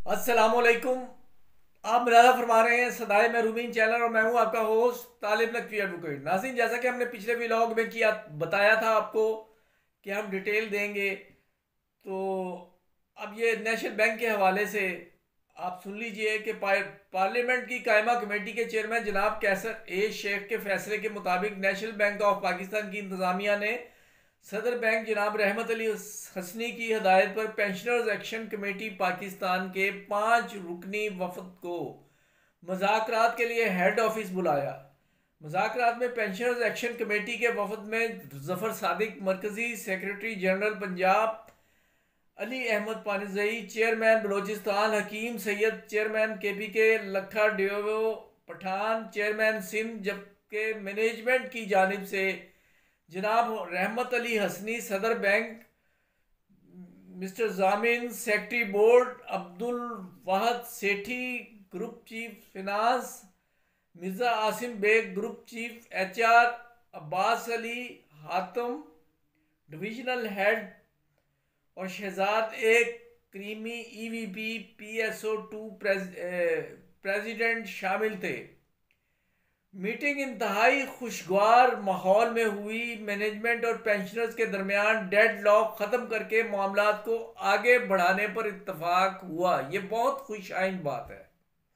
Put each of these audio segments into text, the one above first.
अस्सलामुअलैकुम। आप मुलाजा फरमा रहे हैं सदाए महरूमीन चैनल और मैं हूं आपका होस्ट तालिब नकवी एडवोकेट। नाज़रीन, जैसा कि हमने पिछले व्लॉग में किया बताया था आपको कि हम डिटेल देंगे, तो अब ये नेशनल बैंक के हवाले से आप सुन लीजिए कि पार्लियामेंट की कायमा कमेटी के चेयरमैन जनाब कैसर ए शेख के फैसले के मुताबिक नेशनल बैंक ऑफ पाकिस्तान की इंतज़ामिया ने सदर बैंक जनाब रहमत अली हसनी की हदायत पर पेंशनर्स एक्शन कमेटी पाकिस्तान के 5 रुकनी वफद को मुज़ाकरात के लिए हेड ऑफिस बुलाया। मुज़ाकरात में पेंशनर्स एक्शन कमेटी के वफद में जफर सादिक मरकजी secretary general Punjab, Ali Ahmed Panezai chairman Balochistan, Hakim Syed chairman KPK, Lakha Devo Pathan chairman Sindh, जबकि मैनेजमेंट की जानिब से जनाब रहमत अली हसनी सदर bank, mister Jamin secretary board, Abdul Wahid Sethi group chief finance, Mirza Asim Baig group chief HR, Abbas Ali Hatim divisional head और शहजाद एक क्रीमी EVP PSO2 प्रेसिडेंट शामिल थे। मीटिंग इंतहाई खुशगवार माहौल में हुई। मैनेजमेंट और पेंशनर्स के दरमियान डेड लॉक ख़त्म करके मामलात को आगे बढ़ाने पर इत्तफाक हुआ। ये बहुत खुश आइन बात है।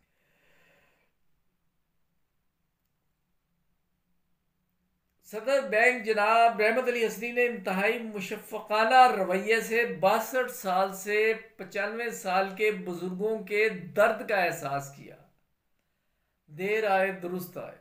सदर बैंक जनाब रहमत अली हसनी ने इंतहाई मुशफ़क़ाना रवैये से 62 साल से 95 साल के बुजुर्गों के दर्द का एहसास किया। देर आए दुरुस्त आए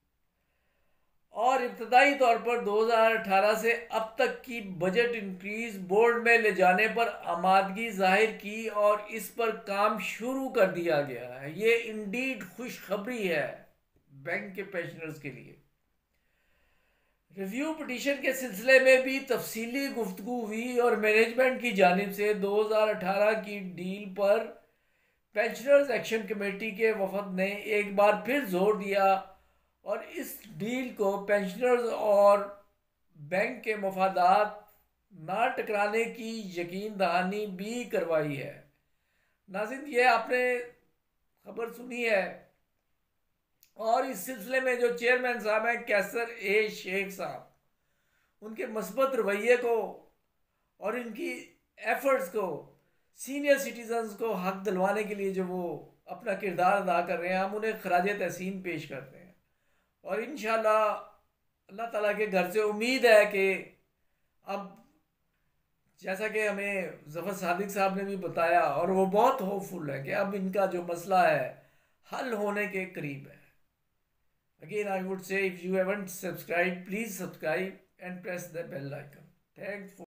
और इब्तदाई तौर पर 2018 से अब तक की बजट इंक्रीज बोर्ड में ले जाने पर आमादगी जाहिर की और इस पर काम शुरू कर दिया गया है। ये इंडीड खुशखबरी है बैंक के पेंशनर्स के लिए। रिव्यू पिटीशन के सिलसिले में भी तफसीली गुफ्तगू हुई और मैनेजमेंट की जानिब से 2018 की डील पर पेंशनर्स एक्शन कमेटी के वफद ने एक बार फिर जोर दिया और इस डील को पेंशनर्स और बैंक के मफादात ना टकराने की यकीन दहानी भी करवाई है। नाज़रीन, ये आपने खबर सुनी है और इस सिलसिले में जो चेयरमैन साहब हैं कैसर ए शेख साहब, उनके मस्बत रवैये को और इनकी एफर्ट्स को सीनियर सिटीजन्स को हक दिलवाने के लिए जो वो अपना किरदार अदा कर रहे हैं, हम उन्हें खराज तहसीन पेश करते हैं। और इंशाल्लाह अल्लाह ताला के घर से उम्मीद है कि अब जैसा कि हमें जफर सादिक साहब ने भी बताया और वो बहुत होपफुल है कि अब इनका जो मसला है हल होने के करीब है। Again, I would say if you haven't subscribed, please subscribe and press the bell icon. Thanks for